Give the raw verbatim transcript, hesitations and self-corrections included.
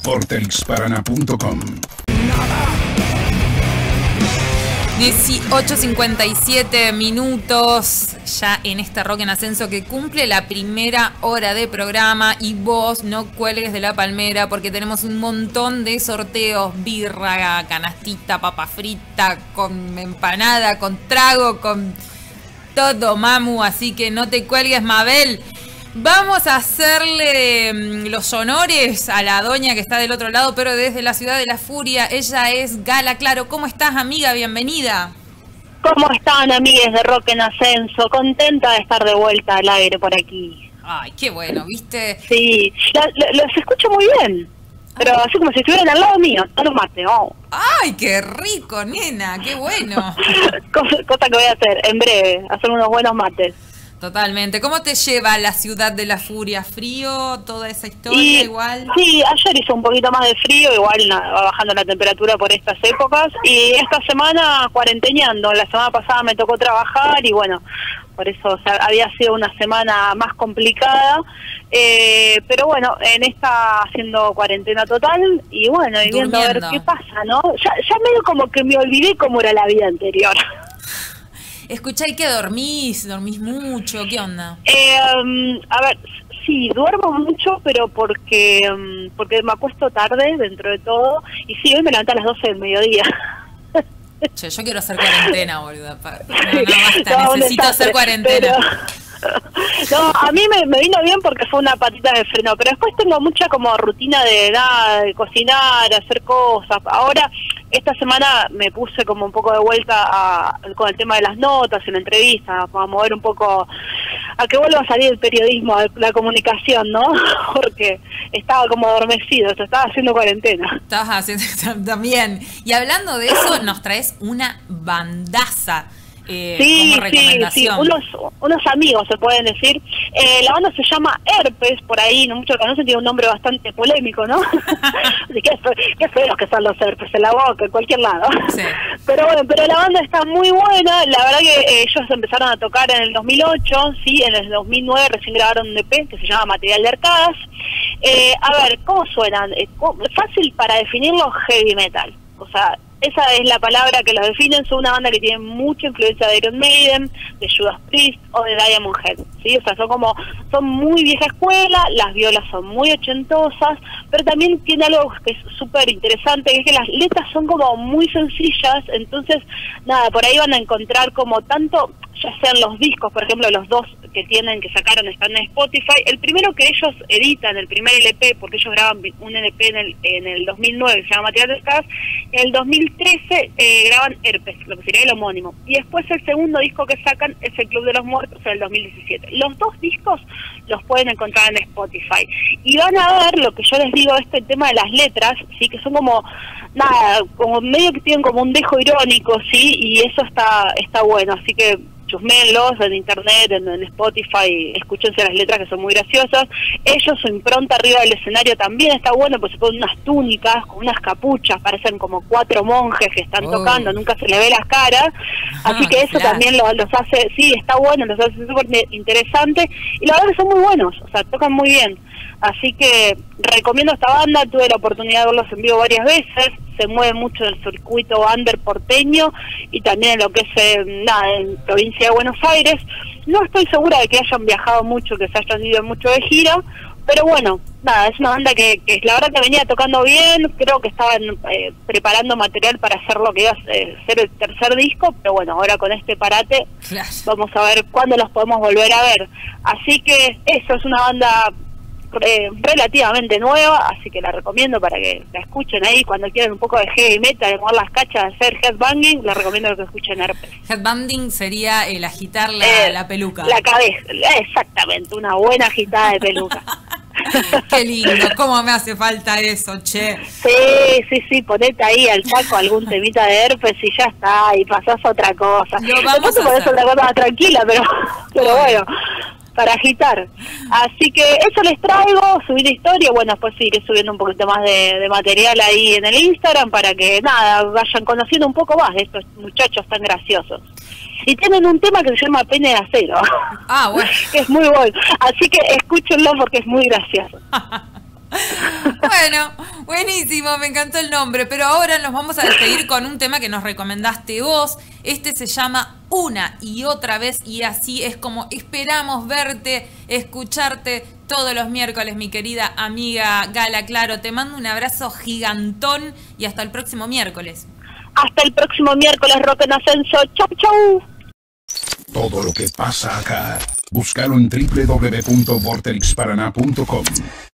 por telix paraná punto com. dieciocho cincuenta y siete minutos ya en este Rock en Ascenso que cumple la primera hora de programa, y vos no cuelgues de la palmera porque tenemos un montón de sorteos: birra, canastita, papa frita, con empanada, con trago, con todo, mamu, así que no te cuelgues, Mabel. Vamos a hacerle los honores a la doña que está del otro lado, pero desde la ciudad de la furia. Ella es Gala Claro. ¿Cómo estás, amiga? Bienvenida. ¿Cómo están, amigues de Rock en Ascenso? Contenta de estar de vuelta al aire por aquí. Ay, qué bueno, ¿viste? Sí, la, la, los escucho muy bien, pero Ay. así como si estuvieran al lado mío, no los mate, oh. Ay, qué rico, nena, qué bueno. cosa, cosa que voy a hacer en breve, hacer unos buenos mates. Totalmente. ¿Cómo te lleva la ciudad de la furia? ¿Frío? ¿Toda esa historia Y, igual? Sí, ayer hizo un poquito más de frío, igual na, va bajando la temperatura por estas épocas, y esta semana cuarenteñando. La semana pasada me tocó trabajar y bueno, por eso o sea, había sido una semana más complicada, eh, pero bueno, en esta haciendo cuarentena total y bueno, y viendo a ver qué pasa, ¿no? Ya, ya medio como que me olvidé cómo era la vida anterior. Escuchá, ¿y qué dormís? ¿Dormís mucho? ¿Qué onda? Eh, um, a ver, sí, duermo mucho, pero porque um, porque me acuesto tarde dentro de todo, y sí, hoy me levanté a las doce del mediodía. Che, yo quiero hacer cuarentena, boluda. No, no, basta, No, necesito hacer cuarentena. Pero... No, a mí me, me vino bien porque fue una patita de freno, pero después tengo mucha como rutina de nada, de cocinar, hacer cosas. Ahora, esta semana me puse como un poco de vuelta a, con el tema de las notas en la entrevista, a mover un poco, a que vuelva a salir el periodismo, la comunicación, ¿no? Porque estaba como adormecido, se estaba haciendo cuarentena. Estabas haciendo también. Y hablando de eso, nos traes una bandaza. Eh, sí, como recomendación. sí, sí, unos, unos amigos se pueden decir. Eh, la banda se llama Herpes, por ahí, no muchos conocen, tiene un nombre bastante polémico, ¿no? Así que qué feos que son los herpes, en la boca, en cualquier lado. Sí. Pero bueno, pero la banda está muy buena. La verdad que eh, ellos empezaron a tocar en el dos mil ocho, sí, en el dos mil nueve recién grabaron un E P que se llama Material de Arcadas. Eh, a ver, ¿cómo suenan? Eh, fácil para definirlo, heavy metal. O sea, esa es la palabra que los definen. Son una banda que tiene mucha influencia de Iron Maiden, de Judas Priest o de Diamond Head, ¿sí? O sea, son como, son muy vieja escuela, las violas son muy ochentosas, pero también tiene algo que es súper interesante, que es que las letras son como muy sencillas. Entonces, nada, por ahí van a encontrar como tanto, ya sean los discos, por ejemplo, los dos que tienen, que sacaron, están en Spotify. El primero que ellos editan, el primer L P, porque ellos graban un L P en el, en el dos mil nueve, que se llama Material de Arcadas, en el dos mil trece eh, graban Herpes, lo que sería el homónimo. Y después el segundo disco que sacan es el Club de los Muertos, en el dos mil diecisiete. Los dos discos los pueden encontrar en Spotify. Y van a ver lo que yo les digo, este tema de las letras, sí, que son como, nada, como medio que tienen como un dejo irónico, sí, y eso está, está bueno. Así que chusméenlos en internet, en, en Spotify, escúchense las letras que son muy graciosas. Ellos, su impronta arriba del escenario también está bueno, pues se ponen unas túnicas con unas capuchas, parecen como cuatro monjes que están oh. tocando, nunca se le ve las caras, así ah, que eso claro. también lo, los hace, sí, está bueno, los hace súper interesante, y la verdad que son muy buenos, o sea, tocan muy bien. Así que recomiendo esta banda, tuve la oportunidad de verlos en vivo varias veces, se mueve mucho en el circuito under porteño y también en lo que es eh, nada, en provincia de Buenos Aires. No estoy segura de que hayan viajado mucho, que se hayan ido mucho de gira, pero bueno, nada, es una banda que, que la verdad que venía tocando bien. Creo que estaban eh, preparando material para hacer lo que iba a ser el tercer disco, pero bueno, ahora con este parate claro. vamos a ver cuándo los podemos volver a ver. Así que eso, es una banda Eh, relativamente nueva, así que la recomiendo para que la escuchen ahí cuando quieran un poco de heavy metal, de mover las cachas, de hacer headbanging. Les recomiendo que escuchen Herpes. Headbanging sería el agitar la, eh, la peluca. La cabeza, exactamente, una buena agitada de peluca. Qué lindo, cómo me hace falta eso, che. Sí, sí, sí, ponete ahí al saco algún temita de Herpes y ya está, y pasás a otra cosa. Lo vamos a hacer otra cosa más tranquila, pero, pero bueno, para agitar. Así que eso les traigo, subir historia, bueno, después seguiré subiendo un poquito más de, de material ahí en el Instagram para que, nada, vayan conociendo un poco más de estos muchachos tan graciosos. Y tienen un tema que se llama Pene de Acero. Ah, bueno. Que es muy bueno. Así que escúchenlo porque es muy gracioso. Bueno, buenísimo, me encantó el nombre, pero ahora nos vamos a despedir con un tema que nos recomendaste vos. Este se llama Una y Otra Vez, y así es como esperamos verte, escucharte todos los miércoles, mi querida amiga Gala Claro. Te mando un abrazo gigantón y hasta el próximo miércoles. Hasta el próximo miércoles, Rock en Ascenso. Chau, chau. Todo lo que pasa acá, búscalo en doble u doble u doble u punto vorterix paraná punto com.